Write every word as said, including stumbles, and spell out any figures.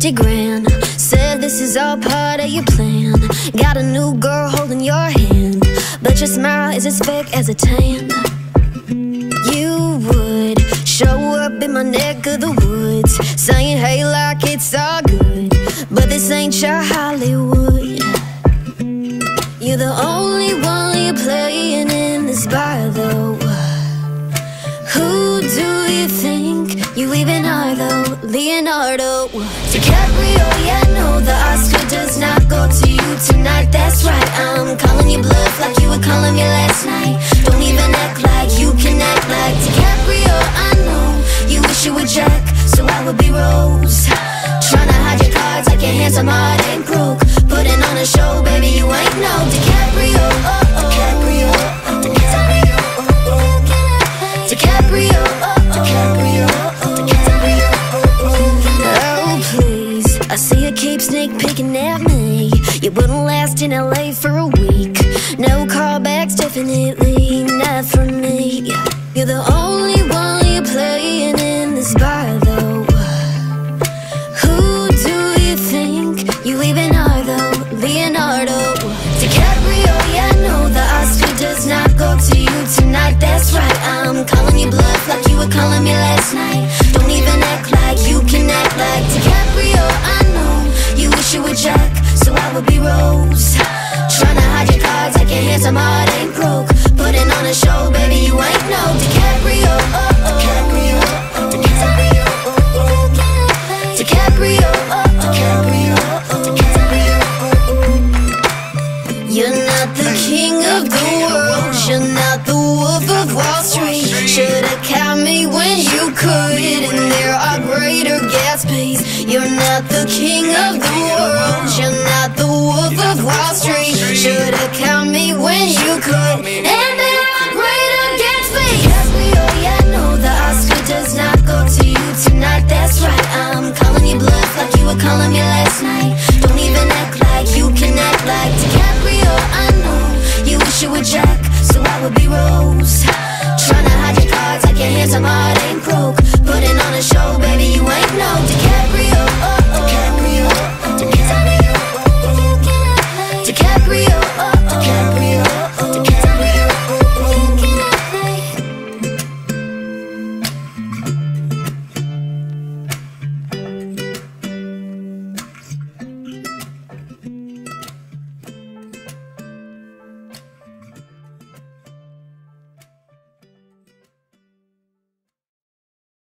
fifty grand. Said this is all part of your plan. Got a new girl holding your hand, but your smile is as fake as a tan. You would show up in my neck of the woods, saying hey like it's all good, but this ain't your Hollywood. You're the only one you're playing in this bar though. Who do you think you even are though? Leonardo DiCaprio, yeah, no, the Oscar does not go to you tonight. That's right, I'm calling your bluff like you were calling me last night. Don't even act like you can act like DiCaprio. I know you wish you were Jack, so I would be Rose. Tryna hide your cards like your handsome heart ain't broke. Putting on a show, baby, you ain't no DiCaprio. Oh, oh. DiCaprio, oh, DiCaprio, oh, oh. DiCaprio, oh, oh. DiCaprio, oh, DiCaprio, oh, oh. Oh, please, I see you keep sneak peeking at me. You wouldn't last in L A for a week. No callbacks, definitely not for me. You're the only one you're playing in this bar though. Who do you think you even are though? Leonardo DiCaprio, yeah, no, the Oscar does not go to you tonight. That's right, I'm calling you bluff like you were calling me last night. Don't even act like you can act like DiCaprio. I know you wish you were Jack, so I would be Rose. Tryna hide your cards like your handsome heart ain't broke. Putting on a show, baby, you ain't no DiCaprio. Oh, oh. DiCaprio, oh, DiCaprio, oh, oh. DiCaprio, oh, oh. DiCaprio, oh, DiCaprio, oh, oh. You're not the king of the world, you're not the wolf of Wall Street. Should've caught me when you could, and there are greater Gatsby's. You're not the king of the world, you're not the wolf of Wall Street. Should've